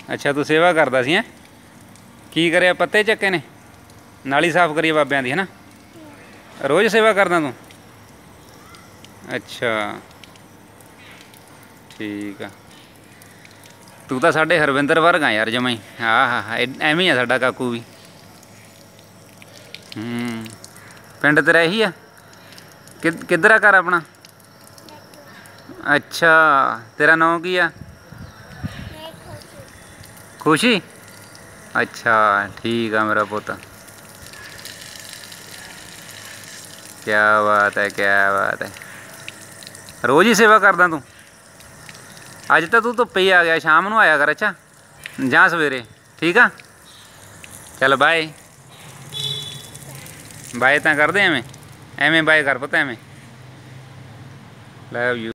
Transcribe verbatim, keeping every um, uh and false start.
अच्छा तू सेवा करता सी हैं की करे पत्ते चक्के ने नाली साफ करिए बाबियां दी है ना रोज़ सेवा करदा तू अच्छा ठीक है तू तो साढ़े हरविंदर वर्गा यार जमा ही हाँ हाँ हाँ एवं ही है साडा काकू भी हम्म पिंड तेरा यही है कि किधर है घर अपना अच्छा तेरा नाम की है खुशी अच्छा ठीक है मेरा पुत क्या बात है क्या बात है रोज़ ही सेवा करदा तू अज तो तू धुप्पे ही आ गया शाम को आया कर अच्छा जा सवेरे ठीक है चल बाय बाय तो कर दे एवें एवें बाय कर पता एवें लव यू